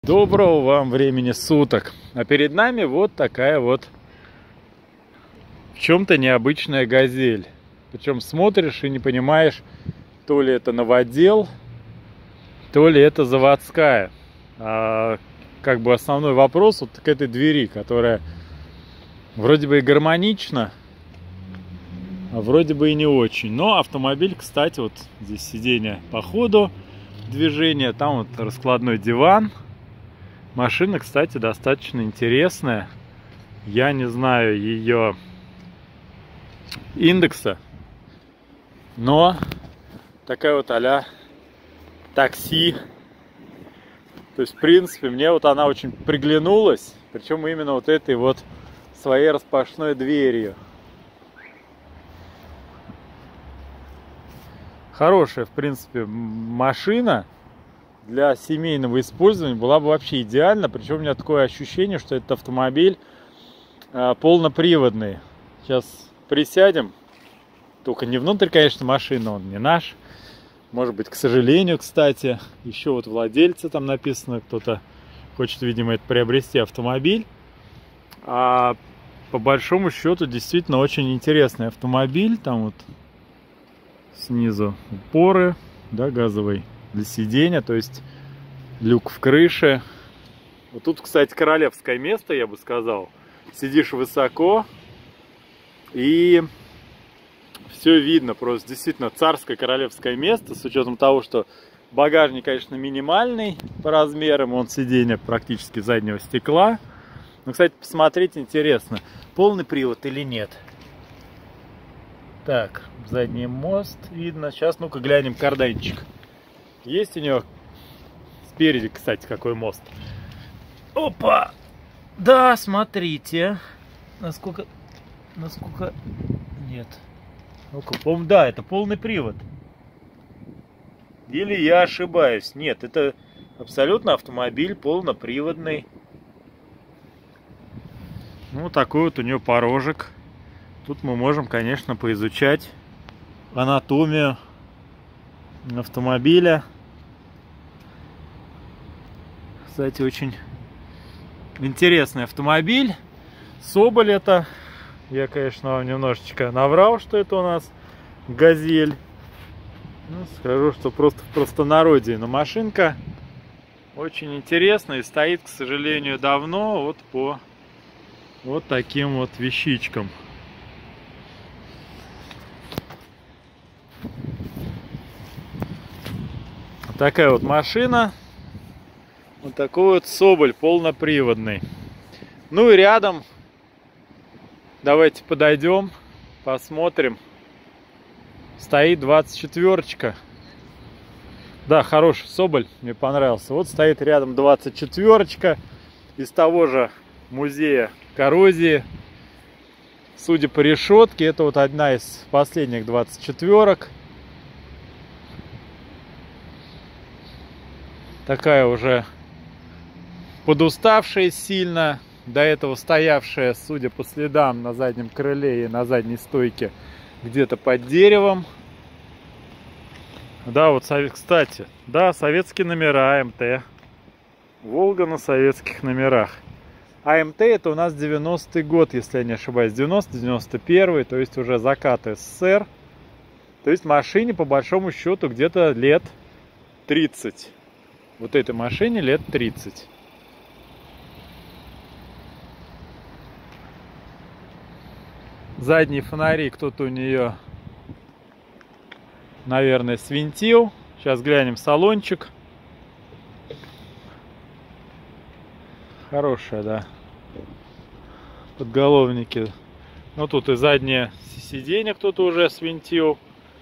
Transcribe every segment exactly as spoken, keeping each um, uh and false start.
Доброго вам времени суток. А перед нами вот такая вот в чем-то необычная газель. Причем смотришь и не понимаешь, то ли это новодел, то ли это заводская. А как бы основной вопрос вот к этой двери, которая вроде бы и гармонична, а вроде бы и не очень. Но автомобиль, кстати, вот здесь сиденье по ходу движения, там вот раскладной диван. Машина, кстати, достаточно интересная. Я не знаю ее индекса, но такая вот а-ля такси. То есть, в принципе, мне вот она очень приглянулась. Причем именно вот этой вот своей распашной дверью. Хорошая, в принципе, машина. Для семейного использования была бы вообще идеальна. Причем у меня такое ощущение, что этот автомобиль а, полноприводный. Сейчас присядем. Только не внутрь, конечно, машины, он не наш. Может быть, к сожалению, кстати. Еще вот владельцы там написано. Кто-то хочет, видимо, это приобрести автомобиль. А по большому счету, действительно, очень интересный автомобиль. Там вот снизу упоры, да, газовый. Для сидения, то есть люк в крыше. Вот тут, кстати, королевское место, я бы сказал. Сидишь высоко и все видно. Просто действительно царское королевское место, с учетом того, что багажник, конечно, минимальный по размерам. Он сиденье практически заднего стекла. Но, кстати, посмотреть интересно, полный привод или нет. Так, задний мост видно. Сейчас, ну-ка, глянем карданчик. Есть у него спереди, кстати, какой мост. Опа! Да, смотрите. Насколько... Насколько... Нет. Ну-ка, по-моему, да, это полный привод. Или я ошибаюсь? Нет, это абсолютно автомобиль полноприводный. Ну, такой вот у него порожек. Тут мы можем, конечно, поизучать анатомию автомобиля. Кстати, очень интересный автомобиль. Соболь это. Я, конечно, вам немножечко наврал, что это у нас газель. Ну, скажу, что просто в простонародье. Но машинка очень интересная и стоит, к сожалению, давно вот по вот таким вот вещичкам. Такая вот машина. Вот такой вот Соболь полноприводный. Ну и рядом давайте подойдем, посмотрим. Стоит двадцать четвёрочка. Да, хороший Соболь, мне понравился. Вот стоит рядом двадцать четвёрочка из того же музея коррозии. Судя по решетке, это вот одна из последних двадцать четвёрок. Такая уже подуставшая сильно, до этого стоявшая, судя по следам, на заднем крыле и на задней стойке где-то под деревом. Да, вот, кстати, да, советские номера АМТ. Волга на советских номерах. АМТ это у нас девяностый год, если я не ошибаюсь, девяностый девяносто первый, то есть уже закат СССР. То есть машине по большому счету где-то лет тридцать. Вот этой машине лет тридцать. Задние фонари кто-то у нее, наверное, свинтил. Сейчас глянем салончик. Хорошая, да. Подголовники. Ну тут и заднее сиденье кто-то уже свинтил.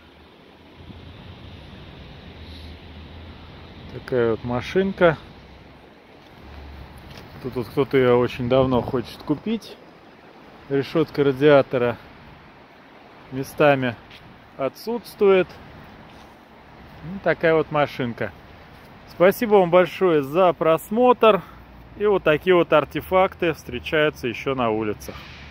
Такая вот машинка. Тут вот кто-то ее очень давно хочет купить. Решетка радиатора местами отсутствует. Ну, такая вот машинка. Спасибо вам большое за просмотр. И вот такие вот артефакты встречаются еще на улицах.